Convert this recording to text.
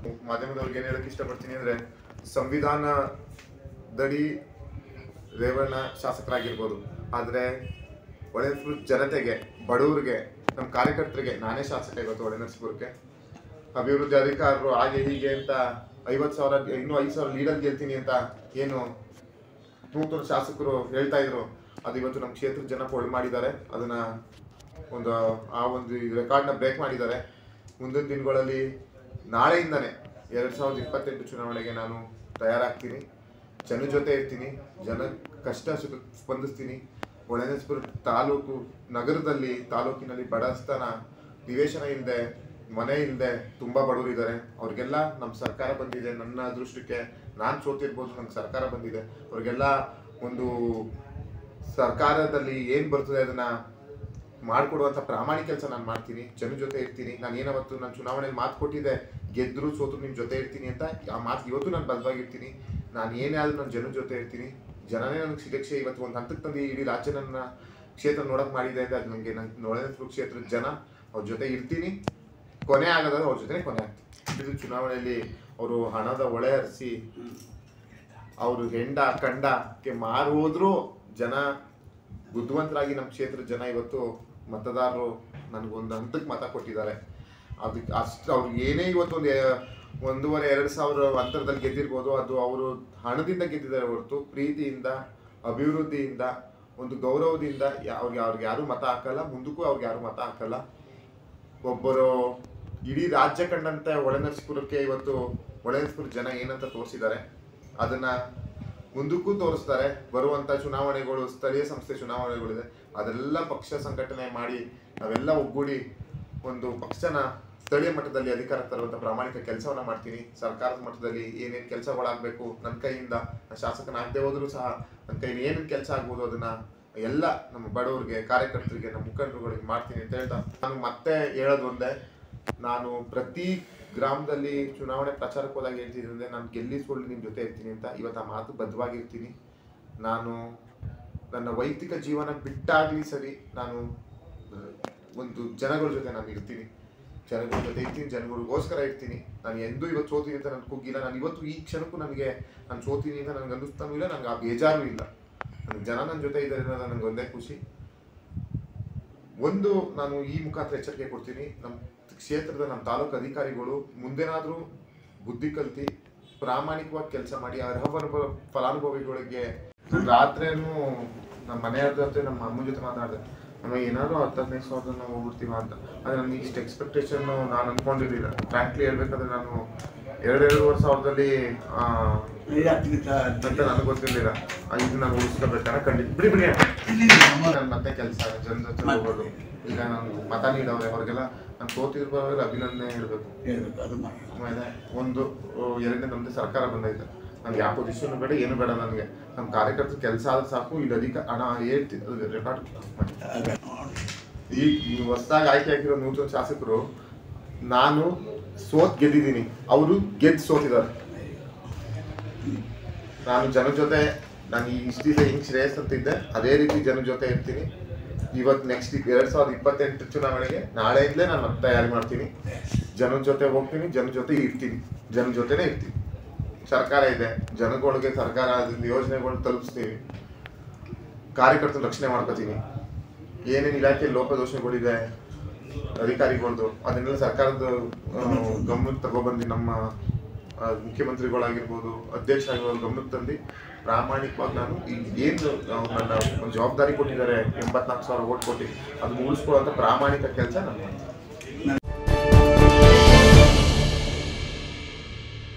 ಮಾಧ್ಯಮದವ್ರಿಗೆ ಏನು ಹೇಳಕ್ಕೆ ಇಷ್ಟಪಡ್ತೀನಿ ಅಂದರೆ, ಸಂವಿಧಾನದಡಿ ರೇವಣ್ಣ ಶಾಸಕರಾಗಿರ್ಬೋದು, ಆದರೆ ಹೊಳೆನರಸೀಪುರ ಜನತೆಗೆ, ಬಡವರಿಗೆ, ನಮ್ಮ ಕಾರ್ಯಕರ್ತರಿಗೆ ನಾನೇ ಶಾಸಕ ಇವತ್ತು ಹೊಳೆನರಸೀಪುರಕ್ಕೆ. ಅಭಿವೃದ್ಧಿ ಅಧಿಕಾರರು ಹಾಗೆ ಹೀಗೆ ಅಂತ 50,000 ಇನ್ನೂ 5,000 ಲೀಡರ್ ಗೆಲ್ತೀನಿ ಅಂತ ಏನು ನೂತನ ಶಾಸಕರು ಹೇಳ್ತಾ ಇದ್ರು, ಅದು ಇವತ್ತು ನಮ್ಮ ಕ್ಷೇತ್ರದ ಜನ ಪೊಳ್ಳು ಮಾಡಿದ್ದಾರೆ. ಅದನ್ನ ಒಂದು ರೆಕಾರ್ಡ್ನ ಬ್ರೇಕ್ ಮಾಡಿದ್ದಾರೆ. ಮುಂದಿನ ದಿನಗಳಲ್ಲಿ ನಾಳೆಯಿಂದನೇ 2028 ಚುನಾವಣೆಗೆ ನಾನು ತಯಾರಾಗ್ತೀನಿ. ಜನ ಜೊತೆ ಇರ್ತೀನಿ, ಜನ ಕಷ್ಟ ಸುಖ ಸ್ಪಂದಿಸ್ತೀನಿ. ಹೊಳೆನರಸೀಪುರ ತಾಲೂಕು ನಗರದಲ್ಲಿ, ತಾಲೂಕಿನಲ್ಲಿ ಬಡತನ, ನಿವೇಶನ ಇಲ್ಲದೆ, ಮನೆ ಇಲ್ಲದೆ ತುಂಬ ಬಡವರು ಇದ್ದಾರೆ. ಅವ್ರಿಗೆಲ್ಲ ನಮ್ಮ ಸರ್ಕಾರ ಬಂದಿದೆ. ನನ್ನ ಅದೃಷ್ಟಕ್ಕೆ ನಾನು ಸೋತಿರ್ಬೋದು, ನಂಗೆ ಸರ್ಕಾರ ಬಂದಿದೆ. ಅವ್ರಿಗೆಲ್ಲ ಒಂದು ಸರ್ಕಾರದಲ್ಲಿ ಏನು ಬರ್ತದೆ ಅದನ್ನು ಮಾಡಿಕೊಡುವಂಥ ಪ್ರಾಮಾಣಿಕ ಕೆಲಸ ನಾನು ಮಾಡ್ತೀನಿ. ಜನ ಜೊತೆ ಇರ್ತೀನಿ. ನಾನು ಏನಾವತ್ತು ನಾನು ಚುನಾವಣೆಯಲ್ಲಿ ಮಾತು ಕೊಟ್ಟಿದ್ದೆ, ಗೆದ್ದರು ಸೋತರು ನಿಮ್ಮ ಜೊತೆ ಇರ್ತೀನಿ ಅಂತ. ಆ ಮಾತು ಇವತ್ತು ನಾನು ಬದ್ಧವಾಗಿರ್ತೀನಿ. ನಾನು ಏನೇ ಆದರೂ ನನ್ನ ಜನ ಜೊತೆ ಇರ್ತೀನಿ. ಜನನೇ ನನಗೆ ಶಿಕ್ಷೆ ಇವತ್ತು ಒಂದು ಹಂತಕ್ಕೆ ತಂದು ಇಡೀ ರಾಜ್ಯ ನನ್ನ ಕ್ಷೇತ್ರ ನೋಡೋಕೆ ಮಾಡಿದೆ ಅಂತ. ಅದು ನನಗೆ ಹೊಳೆನರಸೀಪುರ ಕ್ಷೇತ್ರದ ಜನ ಅವ್ರ ಜೊತೆ ಇರ್ತೀನಿ. ಕೊನೆ ಆಗೋದಾದ್ರೆ ಅವ್ರ ಜೊತೆ ಕೊನೆ ಆಗ್ತೀನಿ. ಇದು ಚುನಾವಣೆಯಲ್ಲಿ ಅವರು ಹಣದ ಹೊಳೆ ಹರಿಸಿ ಅವರು ಹೆಂಡ ಕಂಡಕ್ಕೆ ಮಾರು ಹೋದ್ರೂ ಜನ ಬುದ್ಧಿವಂತರಾಗಿ ನಮ್ಮ ಕ್ಷೇತ್ರದ ಜನ ಇವತ್ತು ಮತದಾರರು ನನಗೊಂದು ಹಂತಕ್ಕೆ ಮತ ಕೊಟ್ಟಿದ್ದಾರೆ. ಅದಕ್ಕೆ ಅಷ್ಟು ಅವ್ರಿಗೆ ಏನೇ ಇವತ್ತು ಒಂದು 1,500-2,000 ಅಂತರದಲ್ಲಿ ಗೆದ್ದಿರ್ಬೋದು, ಅದು ಅವರು ಹಣದಿಂದ ಗೆದ್ದಿದ್ದಾರೆ ಹೊರತು ಪ್ರೀತಿಯಿಂದ, ಅಭಿವೃದ್ಧಿಯಿಂದ, ಒಂದು ಗೌರವದಿಂದ ಅವ್ರಿಗೆ ಯಾರು ಮತ ಹಾಕಲ್ಲ. ಮುಂದಕ್ಕೂ ಅವ್ರಿಗೆ ಯಾರು ಮತ ಹಾಕಲ್ಲ. ಒಬ್ಬರು ಇಡೀ ರಾಜ್ಯ ಕಂಡಂತೆ ಹೊಳೆನರಸೀಪುರಕ್ಕೆ ಇವತ್ತು ಹೊಳೆನರಸೀಪುರ ಜನ ಏನಂತ ತೋರಿಸಿದ್ದಾರೆ ಅದನ್ನ ಮುಂದಕ್ಕೂ ತೋರಿಸ್ತಾರೆ. ಬರುವಂಥ ಚುನಾವಣೆಗಳು, ಸ್ಥಳೀಯ ಸಂಸ್ಥೆ ಚುನಾವಣೆಗಳಿದೆ, ಅದೆಲ್ಲ ಪಕ್ಷ ಸಂಘಟನೆ ಮಾಡಿ ನಾವೆಲ್ಲ ಒಗ್ಗೂಡಿ ಒಂದು ಪಕ್ಷನ ಸ್ಥಳೀಯ ಮಟ್ಟದಲ್ಲಿ ಅಧಿಕಾರ ತರುವಂಥ ಪ್ರಾಮಾಣಿಕ ಕೆಲಸವನ್ನ ಮಾಡ್ತೀನಿ. ಸರ್ಕಾರದ ಮಟ್ಟದಲ್ಲಿ ಏನೇನು ಕೆಲಸಗಳಾಗಬೇಕು, ನನ್ನ ಕೈಯಿಂದ ಶಾಸಕನಾಗದೆ ಹೋದರೂ ಸಹ ನನ್ನ ಕೈಲಿ ಏನೇನು ಕೆಲಸ ಆಗ್ಬೋದು ಅದನ್ನ ಎಲ್ಲ ನಮ್ಮ ಬಡವರಿಗೆ, ಕಾರ್ಯಕರ್ತರಿಗೆ, ನಮ್ಮ ಮುಖಂಡರುಗಳಿಗೆ ಮಾಡ್ತೀನಿ ಅಂತ ಹೇಳ್ತಾ ನಾನು ಮತ್ತೆ ಹೇಳೋದು ಒಂದೇ, ನಾನು ಪ್ರತಿ ಗ್ರಾಮದಲ್ಲಿ ಚುನಾವಣೆ ಪ್ರಚಾರಕ್ಕೆ ಹೋದಾಗ ಹೇಳ್ತಿದ್ದೆ, ನಾನು ಗೆಲ್ಲಿಸ್ಕೊಂಡು ನಿಮ್ಮ ಜೊತೆ ಇರ್ತೀನಿ ಅಂತ. ಇವತ್ತು ಆ ಮಾತು ಬದ್ಧವಾಗಿರ್ತೀನಿ. ನಾನು ನನ್ನ ವೈಯಕ್ತಿಕ ಜೀವನ ಬಿಟ್ಟಾಗಲಿ ಸರಿ, ನಾನು ಒಂದು ಜನಗಳ ಜೊತೆ ನಾನು ಇರ್ತೀನಿ, ಜನಗಳ ಜೊತೆ ಇರ್ತೀನಿ, ಜನಗಳಿಗೋಸ್ಕರ ಇರ್ತೀನಿ. ನಾನು ಎಂದೂ ಇವತ್ತು ಸೋತೀನಿ ಅಂತ ನನಗೆ ಕುಗ್ಗಿಲ್ಲ. ನಾನು ಇವತ್ತು ಈ ಕ್ಷಣಕ್ಕೂ ನನಗೆ ನಾನು ಸೋತೀನಿ ಅಂತ ನನಗೆ ಅನ್ನಿಸ್ತಾನೂ ಇಲ್ಲ, ನನಗೆ ಆ ಬೇಜಾರು ಇಲ್ಲ. ನನಗೆ ಜನ ನನ್ನ ಜೊತೆ ಇದ್ದಾರೆ ಅನ್ನೋದು ನನಗೆ ಒಂದೇ ಖುಷಿ. ಒಂದು ನಾನು ಈ ಮುಖಾಂತರ ಎಚ್ಚರಿಕೆ ಕೊಡ್ತೀನಿ, ನಮ್ಮ ಕ್ಷೇತ್ರದ ನಮ್ಮ ತಾಲೂಕು ಅಧಿಕಾರಿಗಳು ಮುಂದೇನಾದರೂ ಬುದ್ಧಿ ಕಲ್ತಿ ಪ್ರಾಮಾಣಿಕವಾಗಿ ಕೆಲಸ ಮಾಡಿ ಅರ್ಹ ಫಲಾನುಭವಿಗಳಿಗೆ. ರಾತ್ರಿನೂ ನಮ್ಮ ಮನೆಯವ್ರ ಜೊತೆ, ನಮ್ಮ ಅಮ್ಮನ ಜೊತೆ ಮಾತಾಡಿದೆ, ನಮಗೆ ಏನಾದರೂ 10-15 ನಾವು ಹೋಗ್ಬಿಡ್ತೀವ ಅಂತ. ಆದರೆ ನನಗೆ ಇಷ್ಟು ಎಕ್ಸ್ಪೆಕ್ಟೇಷನ್ನು ನಾನು ಅಂದ್ಕೊಂಡಿರಲಿಲ್ಲ. ಫ್ರ್ಯಾಂಕ್ಲಿ ಹೇಳ್ಬೇಕಾದ್ರೆ ನಾನು 2-2.5 ಸಾವಿರದಲ್ಲಿ ಅಂತ ನನಗೆ ಗೊತ್ತಿರಲಿಲ್ಲ. ಇದು ನಾನು ಉಳಿಸ್ಕೋಬೇಕಾದ್ರೆ ಖಂಡಿತ ಬಿಡಿ ನಾನು ಮತ್ತೆ ಕೆಲಸ ಜನ ಜೊತೆ ಹೋಗೋದು. ಈಗ ನಾನು ಮತ ನೀಡೋರೆ ಅವ್ರಿಗೆಲ್ಲ ನಾನು ಸೋತಿರ್ಬಾರ್ದು ಅಭಿನಂದನೆ ಹೇಳ್ಬೇಕು. ಆಮೇಲೆ ಒಂದು 2ನೇ ನಮ್ಮದೇ ಸರ್ಕಾರ ಬಂದೈತೆ. ನನಗೆ ಯಾವ ಪೊಸಿಷನ್ ಬೇಡ, ಏನು ಬೇಡ. ನನಗೆ ನಮ್ಮ ಕಾರ್ಯಕರ್ತರ ಕೆಲಸ ಆದ್ರೆ ಸಾಕು. ಇಲ್ಲಿ ಹಣ ಹೇಳ್ತೀನಿ, ಅದು ರೆಕಾರ್ಡ್ ಈ ಹೊಸದಾಗಿ ಆಯ್ಕೆ ಆಗಿರೋ ನೂತನ ಶಾಸಕರು, ನಾನು ಗೆದ್ದಿದ್ದೀನಿ, ಅವರು ಗೆದ್ದು ಸೋತಿದ್ದಾರೆ. ನಾನು ಜನ ಜೊತೆ, ನಾನು ಇಷ್ಟು ದಿವಸ ಹಿಂಗೆ ಶ್ರೇಯಸ್ ಅಂತಿದ್ದೆ, ಅದೇ ರೀತಿ ಜನ ಜೊತೆ ಇರ್ತೀನಿ. ಇವತ್ತು ನೆಕ್ಸ್ಟ್ 2028 ಚುನಾವಣೆಗೆ ನಾಳೆಯಿಂದಲೇ ನಾನು ಮತ್ತೆ ತಯಾರಿ ಮಾಡ್ತೀನಿ. ಜನರ ಜೊತೆ ಹೋಗ್ತೀನಿ, ಜನ ಜೊತೆ ಇರ್ತೀನಿ, ಜನ ಜೊತೆನೇ ಇರ್ತೀನಿ. ಸರ್ಕಾರ ಇದೆ, ಜನಗಳಿಗೆ ಸರ್ಕಾರ ಯೋಜನೆಗಳು ತಲುಪಿಸ್ತೀವಿ, ಕಾರ್ಯಕರ್ತನ ರಕ್ಷಣೆ ಮಾಡ್ಕೋತೀನಿ. ಏನೇನು ಇಲಾಖೆ ಲೋಪದೋಷಗಳಿದೆ ಅಧಿಕಾರಿಗಳದ್ದು ಅದನ್ನೆಲ್ಲ ಸರ್ಕಾರದ ಗಮನಕ್ಕೆ ತಗೊಬಂದು ನಮ್ಮ ಮುಖ್ಯಮಂತ್ರಿಗಳಾಗಿರ್ಬೋದು, ಅಧ್ಯಕ್ಷರಾಗಿರ್ಬೋದು ಗಮನಕ್ಕೆ ತಂದು ಪ್ರಾಮಾಣಿಕವಾಗಿ ನಾನು ಏನು ನನ್ನ ಒಂದು ಜವಾಬ್ದಾರಿ ಕೊಟ್ಟಿದ್ದಾರೆ, 84,000 ಓಟ್ ಕೊಟ್ಟು ಅದನ್ನು ಉಳಿಸ್ಕೊಳ್ಳೋಂಥ ಪ್ರಾಮಾಣಿಕ ಕೆಲಸ ನಾನು ಮಾಡ್ತೀನಿ.